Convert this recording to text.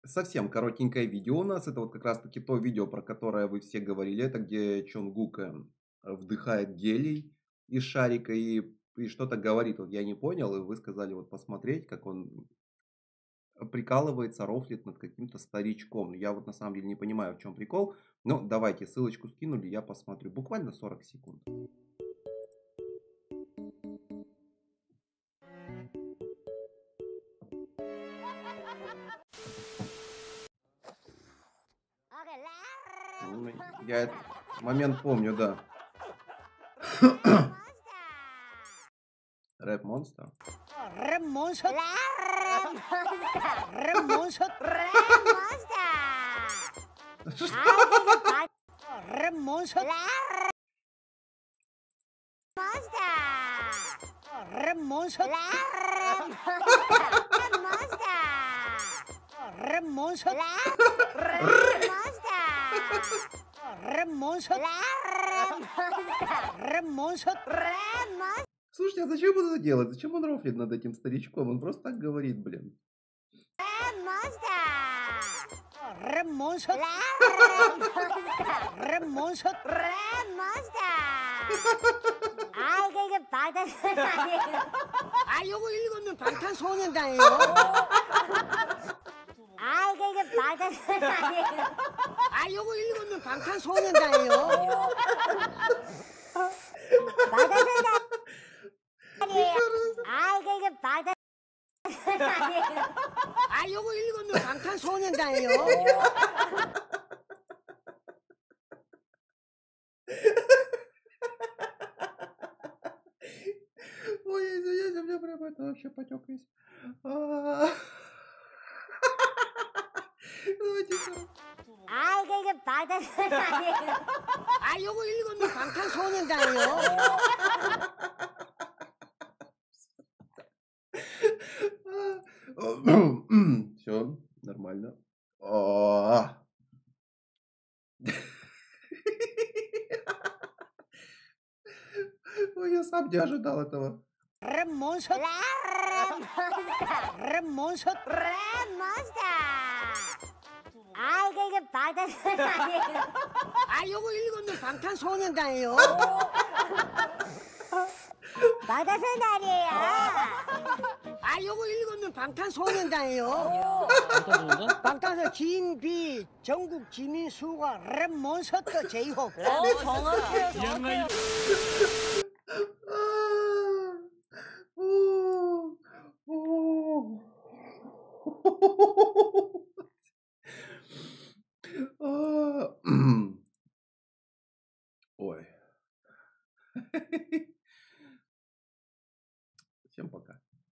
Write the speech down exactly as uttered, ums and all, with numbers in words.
совсем коротенькое видео у нас. Это вот как раз таки то видео, про которое вы все говорили. Это где Чонгук э, вдыхает гелий из шарика и, и что-то говорит. Вот я не понял, и вы сказали вот посмотреть, как он прикалывается, рофлит над каким-то старичком. Я вот на самом деле не понимаю, в чем прикол. Но давайте, ссылочку скинули, я посмотрю. Буквально сорок секунд. Я этот момент помню, да. Рэп монстр. Рэп монстр. Рэп монстр. Рэп монстр. Рэп монстр. Рэп монстр. Рэп монстр. Рэп монстр. Слушайте, а зачем он это делает? Зачем он рофлит над этим старичком? Он просто так говорит, блин. Рэп монстр. Рэп монстр. 아, 이게 이게 방탄소년 아니에요? 아, 요거 읽으면 방탄소년단이에요. 아, 이게 이게 방탄소년 아니에요? 아, 요거 읽으면 방탄소년단이에요. 방탄소년 아니에요. 아, 이게 이게 방탄소년 아니에요? 아, 요거 읽으면 방탄소년단이에요. Ой, извините, у меня прям это вообще потек весь. А. Давайте еще раз. 아, 이게 이게 방탄소년 아니에요? 아, 요거 읽으면 방탄소년단이에요. Все нормально. А. Ой, я сам не ожидал этого. Рэп монстр. Рэп монстр. Рэп монстр. 아, 이게 이게 방탄소년 아니에요? 아, 요거 읽으면 방탄소년단이에요. 방탄소년 아니에요? 아, 요거 읽으면 방탄소년단이에요. 방탄소년 진비 전국 지민수가 랩 몬스터 제이홉. 어, 정확해요, 정확해요. Ой.